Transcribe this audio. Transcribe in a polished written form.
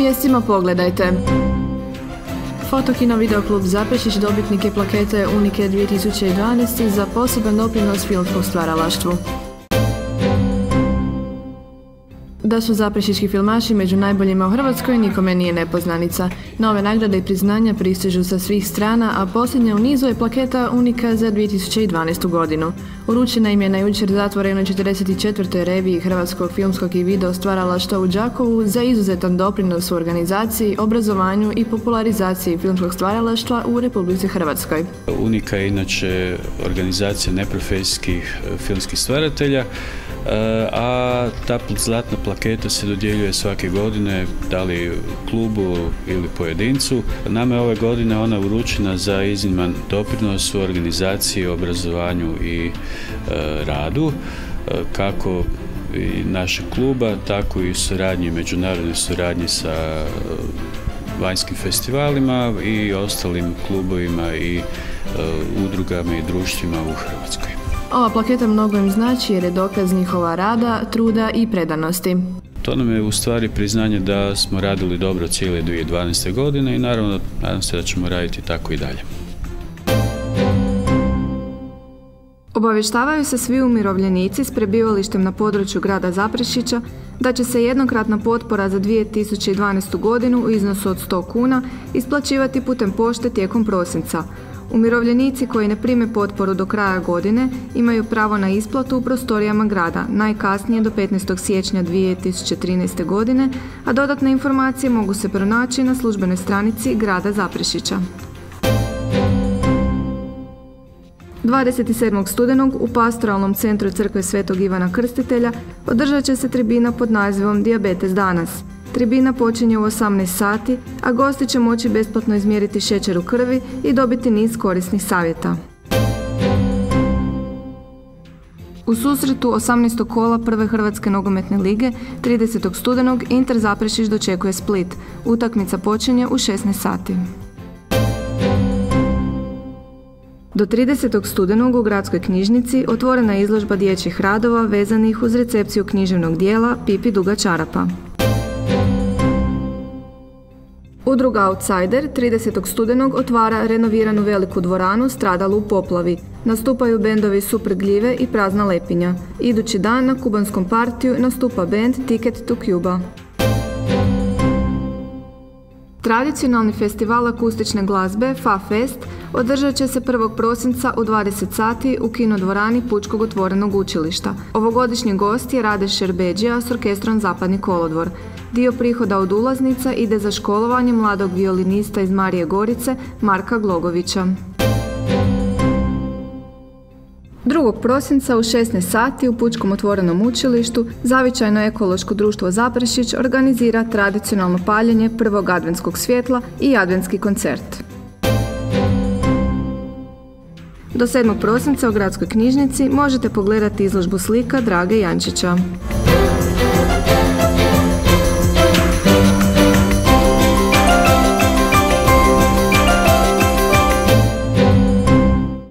vijestima pogledajte. Fotokino videoklub Zaprešić dobitnik je plakete Unike 2012 za poseban doprinos filmskom stvaralaštvu. Da su zaprešićki filmaši među najboljima u Hrvatskoj nikome nije nepoznanica. Nove nagrade i priznanja pristižu sa svih strana, a posljednja u nizu je plaketa Unika za 2012. godinu. Uručena im je na jučer zatvorenoj 44. reviji Hrvatskog filmskog i video stvaralaštva u Đakovu za izuzetan doprinos u organizaciji, obrazovanju i popularizaciji filmskog stvaralaštva u Republici Hrvatskoj. Unika je inače organizacija neprofesijskih filmskih stvaratelja, a ta zlatna plaketa se dodjeljuje svake godine, da li klubu ili pojedincu. Nama je ove godine ona uručena za izniman doprinos u organizaciji, obrazovanju i radu, kako i našeg kluba, tako i suradnji, međunarodne suradnje sa vanjskim festivalima i ostalim klubovima i udrugama i društvima u Hrvatskoj. Ova plaketa mnogo im znači jer je dokaz njihova rada, truda i predanosti. To nam je u stvari priznanje da smo radili dobro cijele 2012. godine i naravno nadam se da ćemo raditi tako i dalje. Obavještavaju se svi umirovljenici s prebivalištem na području grada Zaprešića da će se jednokratna potpora za 2012. godinu u iznosu od 100 kuna isplaćivati putem pošte tijekom prosinca. Umirovljenici koji ne prime potporu do kraja godine imaju pravo na isplatu u prostorijama grada, najkasnije do 15. siječnja 2013. godine, a dodatne informacije mogu se pronaći na službenoj stranici grada Zaprešića. 27. studenog u Pastoralnom centru Crkve Svetog Ivana Krstitelja održat će se tribina pod nazivom Dijabetes danas. Tribina počinje u 18 sati, a gosti će moći besplatno izmjeriti šećer u krvi i dobiti niz korisnih savjeta. U susretu 18. kola Prve Hrvatske nogometne lige 30. studenog Inter Zaprešić dočekuje Split. Utakmica počinje u 16 sati. Do 30. studenog u Gradskoj knjižnici otvorena je izložba dječjih radova vezanih uz recepciju književnog dijela Pipi duga čarapa. Udruga Outsider 30. studenog otvara renoviranu veliku dvoranu stradalu u poplavi. Nastupaju bendovi Super gljive i Prazna lepinja. Idući dan na kubanskom partiju nastupa bend Ticket to Cuba. Tradicionalni festival akustične glazbe Fa Fest održat će se 1. prosinca u 20 sati u kinodvorani Pučkog otvorenog učilišta. Ovogodišnji gost je Rade Šerbedžija s orkestrom Zapadni kolodvor. Dio prihoda od ulaznica ide za školovanje mladog violinista iz Marije Gorice Marka Glogovića. 2. prosinca u 16 sati u Pučkom otvorenom učilištu Zavičajno ekološko društvo Zaprešić organizira tradicionalno paljenje prvog adventskog svjetla i adventski koncert. Do 7. prosinca u Gradskoj knjižnici možete pogledati izložbu slika Drage Jančića.